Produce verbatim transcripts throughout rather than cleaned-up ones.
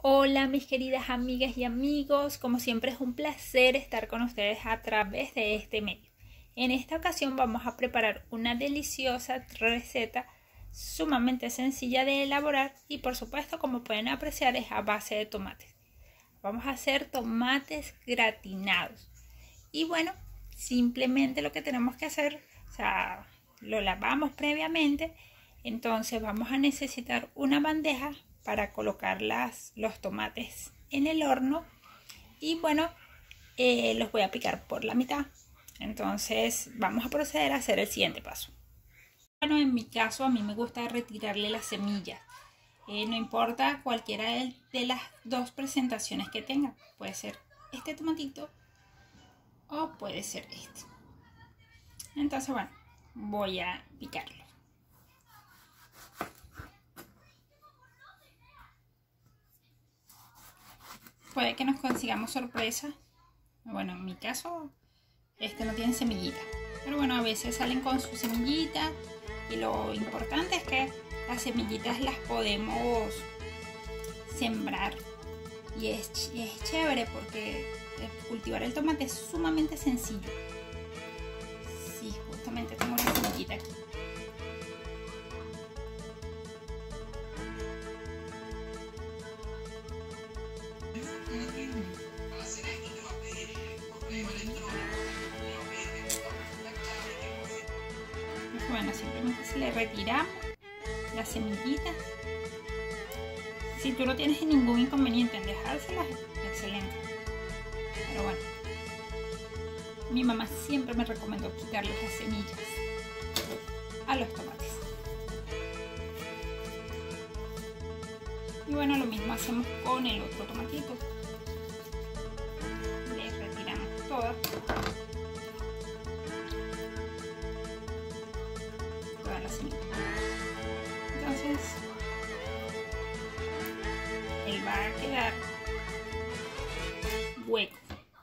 Hola mis queridas amigas y amigos, como siempre es un placer estar con ustedes a través de este medio. En esta ocasión vamos a preparar una deliciosa receta sumamente sencilla de elaborar y por supuesto, como pueden apreciar, es a base de tomates. Vamos a hacer tomates gratinados y bueno, simplemente lo que tenemos que hacer, o sea, lo lavamos previamente. Entonces vamos a necesitar una bandeja para colocar las, los tomates en el horno y bueno, eh, los voy a picar por la mitad. Entonces vamos a proceder a hacer el siguiente paso. Bueno, en mi caso a mí me gusta retirarle las semillas. Eh, no importa cualquiera de, de las dos presentaciones que tenga. Puede ser este tomatito o puede ser este. Entonces bueno, voy a picarlo. Puede que nos consigamos sorpresa. Bueno, en mi caso, este no tiene semillita. Pero bueno, a veces salen con su semillita. Y lo importante es que las semillitas las podemos sembrar. Y es, y es chévere porque cultivar el tomate es sumamente sencillo. Sí, justamente tengo una semillita aquí. Bueno, simplemente se le retira las semillitas. Si tú no tienes ningún inconveniente en dejárselas, excelente. Pero bueno, mi mamá siempre me recomendó quitarle las semillas a los tomates. Y bueno, lo mismo hacemos con el otro tomatito. Le retiramos todas. Entonces él va a quedar hueco,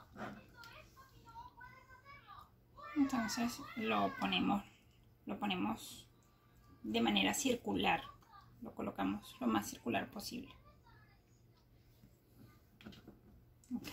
entonces lo ponemos lo ponemos de manera circular, lo colocamos lo más circular posible. Okay.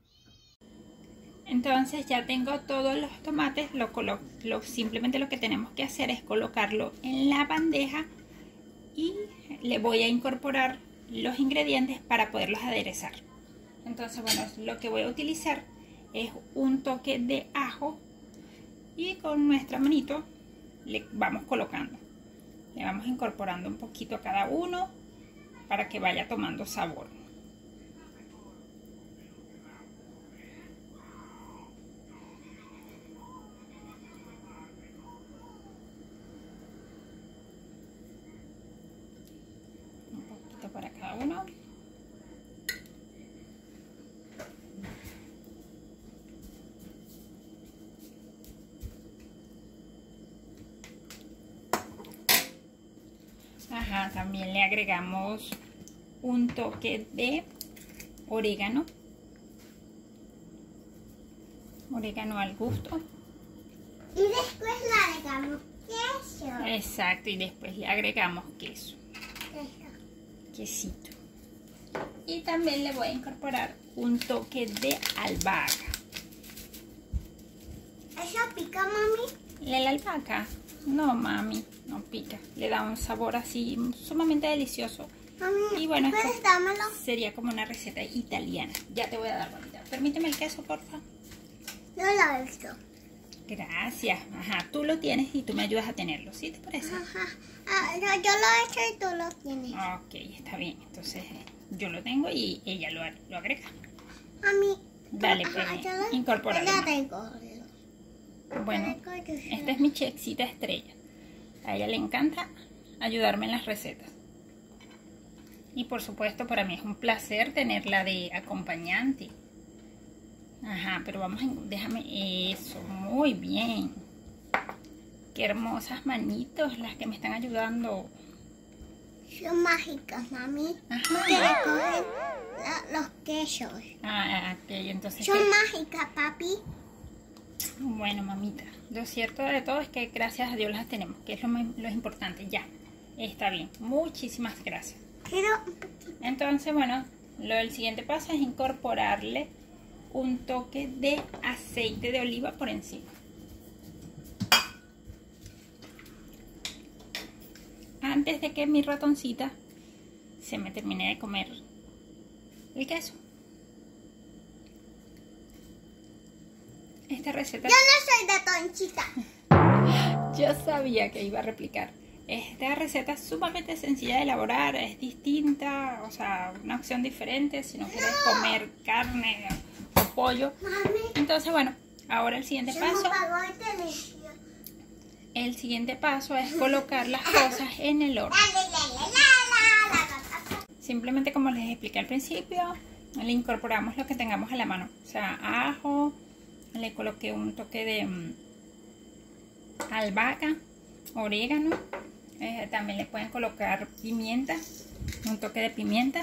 Entonces ya tengo todos los tomates, lo colo lo, simplemente lo que tenemos que hacer es colocarlo en la bandeja y le voy a incorporar los ingredientes para poderlos aderezar. Entonces bueno, lo que voy a utilizar es un toque de ajo y con nuestra manito le vamos colocando, le vamos incorporando un poquito a cada uno para que vaya tomando sabor. Para cada uno. Ajá, también le agregamos un toque de orégano. Orégano al gusto. Y después le agregamos queso. Exacto, y después le agregamos queso. Queso. Quesito. Y también le voy a incorporar un toque de albahaca. ¿Eso pica, mami? ¿La albahaca? No, mami, no pica. Le da un sabor así sumamente delicioso. Mami, y bueno, esto dámelo. Sería como una receta italiana. Ya te voy a dar, mamita. Permíteme el queso, porfa. Yo lo he visto. Gracias. Ajá, tú lo tienes y tú me ayudas a tenerlo. ¿Sí te parece? Ajá. Ah, yo, yo lo he hecho y tú lo tienes. Ok, está bien. Entonces yo lo tengo y ella lo, lo agrega. Mami. Dale, pues, incorpóralo. Ya tengo. Bueno, esta es mi chefcita estrella. A ella le encanta ayudarme en las recetas. Y por supuesto para mí es un placer tenerla de acompañante. Ajá, pero vamos a... Déjame eso, muy bien. Qué hermosas manitos las que me están ayudando. Son mágicas, mami. Ajá. Que recogen la, los quesos. Ah, ok, entonces... Son ¿qué? mágicas, papi. Bueno, mamita, lo cierto de todo es que gracias a Dios las tenemos, que es lo, lo importante. Ya, está bien. Muchísimas gracias. Quiero... Entonces, bueno, Lo del siguiente paso es incorporarle un toque de aceite de oliva por encima. Antes de que mi ratoncita se me termine de comer el queso. Esta receta... Yo no soy ratonchita. Yo sabía que iba a replicar. Esta receta es sumamente sencilla de elaborar, es distinta, o sea, una opción diferente si no quieres comer carne o pollo. Mami, Entonces, bueno, ahora el siguiente se me paso, apagó el televisión. el siguiente paso es colocar las cosas en el horno. La, la, la, la, la, la, la. Simplemente como les expliqué al principio, le incorporamos lo que tengamos a la mano, o sea, ajo, le coloqué un toque de um, albahaca, orégano. Eh, también le pueden colocar pimienta, un toque de pimienta.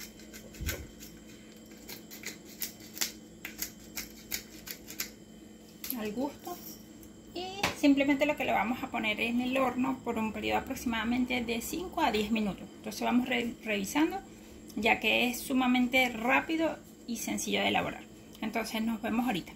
Al gusto. Y simplemente lo que le vamos a poner en el horno por un periodo aproximadamente de cinco a diez minutos. Entonces vamos re revisando, ya que es sumamente rápido y sencillo de elaborar. Entonces nos vemos ahorita.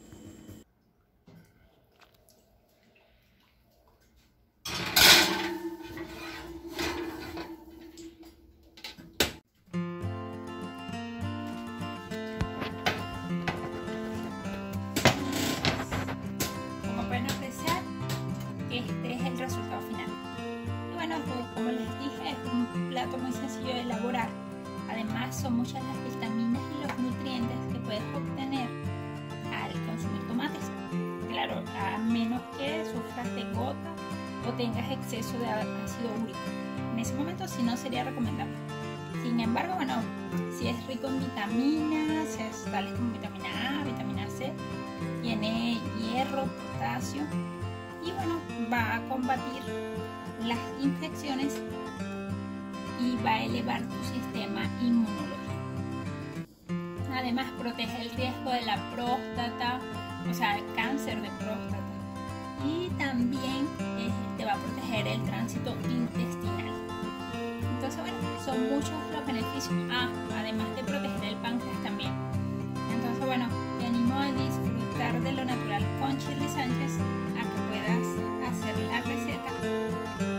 Este es el resultado final. Y bueno, pues, como les dije, es un plato muy sencillo de elaborar. Además, son muchas las vitaminas y los nutrientes que puedes obtener al consumir tomates. Claro, a menos que sufras de gota o tengas exceso de ácido úrico. En ese momento sí no sería recomendable. Sin embargo, bueno, si es rico en vitaminas, es tales como vitamina A, vitamina C, tiene hierro, potasio. Y bueno, va a combatir las infecciones y va a elevar tu sistema inmunológico. Además, protege el riesgo de la próstata, o sea, el cáncer de próstata. Y también eh, te va a proteger el tránsito intestinal. Entonces, bueno, son muchos los beneficios. Ah, además de proteger el páncreas también. Entonces, bueno, te animo a disfrutar de lo natural con Shirley Sánchez, a que puedas hacer la receta